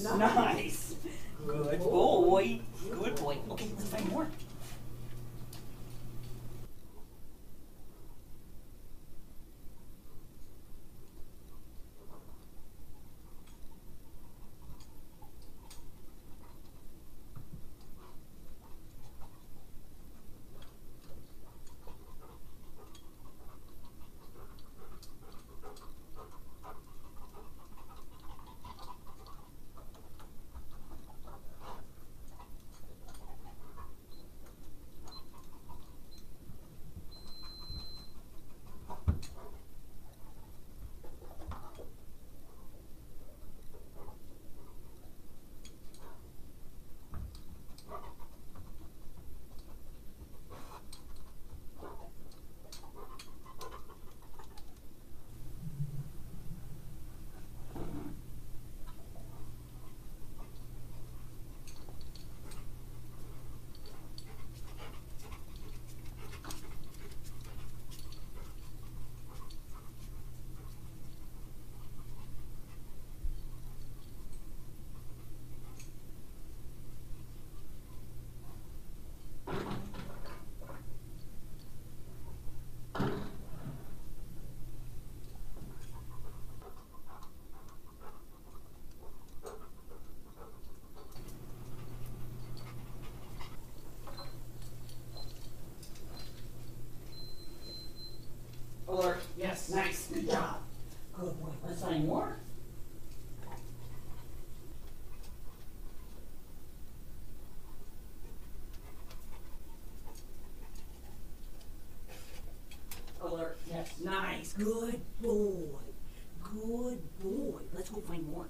Nice. Good boy. Good boy. Okay, let's find more. Alert. Yes, nice. Good job. Good boy. Let's find more. Alert. Yes, nice. Good boy. Good boy. Let's go find more.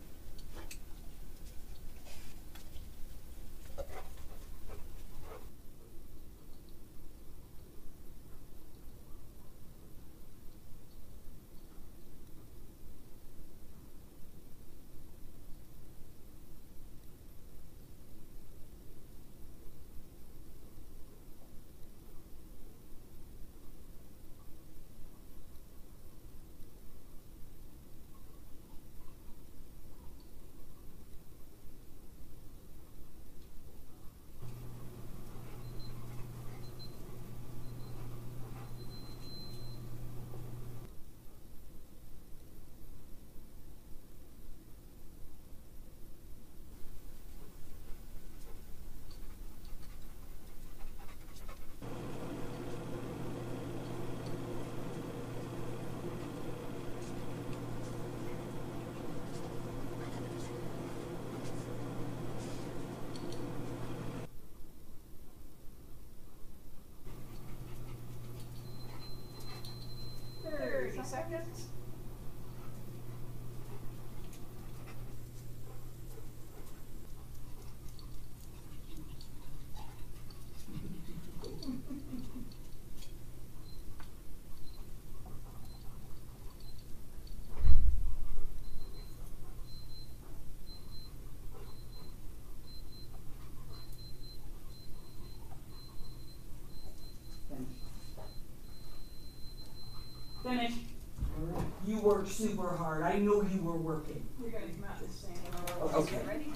Seconds. Finish. You worked super hard. I know you were working. You're going to come out the same. Okay. Ready?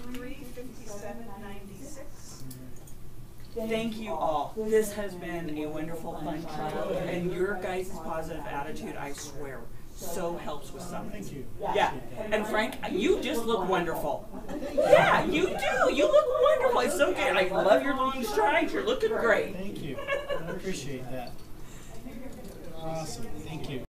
3:57.96. Thank you all. This has been a wonderful, fun trial, and your guys' positive attitude, I swear, so helps with something. Thank you. Yeah, and Frank, you just look wonderful. Yeah, you do. You look wonderful. It's so good. I love your long strides. You're looking great. Thank you. I appreciate that. Awesome. Thank you.